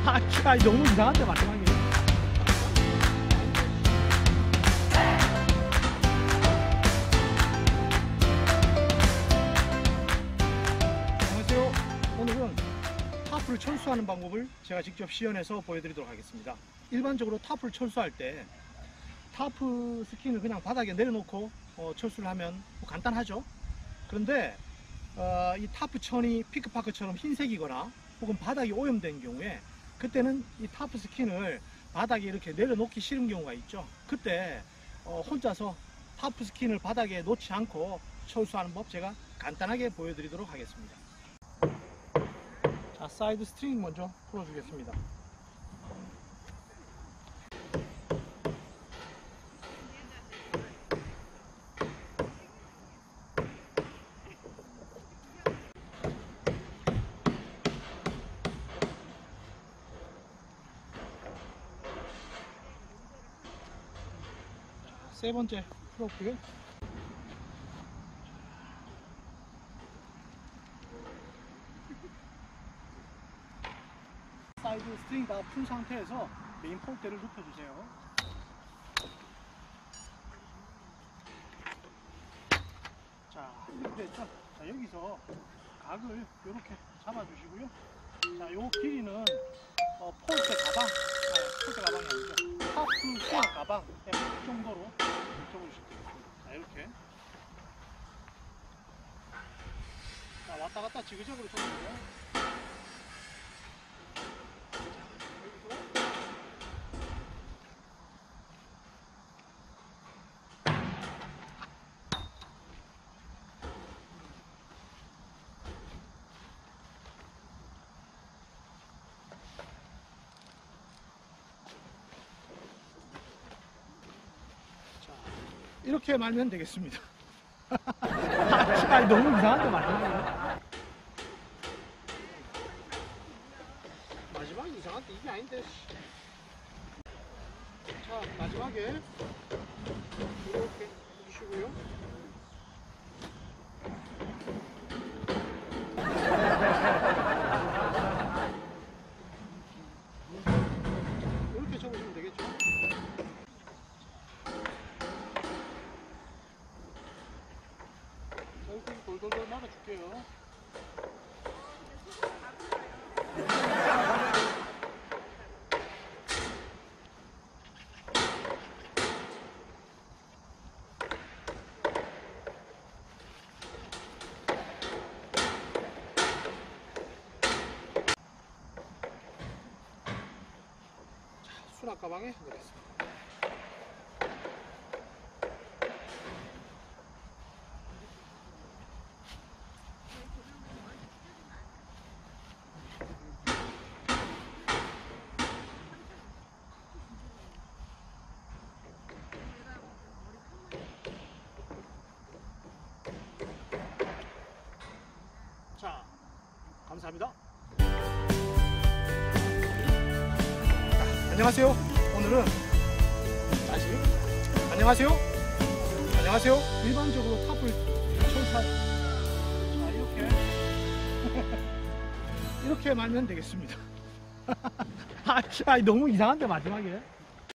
너무 이상한데 마지막에. 안녕하세요. 오늘은 타프를 철수하는 방법을 제가 직접 시연해서 보여드리도록 하겠습니다. 일반적으로 타프를 철수할 때 타프 스킨을 그냥 바닥에 내려놓고 철수를 하면 간단하죠. 그런데 이 타프 천이 피크파크처럼 흰색이거나 혹은 바닥이 오염된 경우에 그때는 이 타프 스킨을 바닥에 이렇게 내려놓기 싫은 경우가 있죠. 그때 혼자서 타프 스킨을 바닥에 놓지 않고 철수하는 법 제가 간단하게 보여드리도록 하겠습니다. 자, 사이드 스트링 먼저 풀어주겠습니다. 세 번째 풀었고요. 사이드 스트링 다 푼 상태에서 메인 폴대를 눕혀주세요. 자, 이렇게 됐죠? 자, 여기서 각을 이렇게 잡아주시고요. 자, 요 길이는 폴대 가방, 폴대 가방이 아니죠. 타프 수납 가방 이 정도로 접어주시면 되겠습니다. 자, 이렇게. 자, 왔다 갔다 지그재그로 접어주세요. 이렇게 말면 되겠습니다. 너무 이상한데 마지막에. 마지막이 이상한데 이게 아닌데. 자, 마지막에 이렇게 해주시고요. 이렇게 접으시면 되겠죠. 돌돌돌 말아줄게요. 자, 수납 가방에 넣겠습니다. 자, 감사합니다. 안녕하세요. 오늘은 다시 안녕하세요. 일반적으로 탑을 철사. 자, 이렇게 이렇게 말면 되겠습니다. 너무 이상한데 마지막에.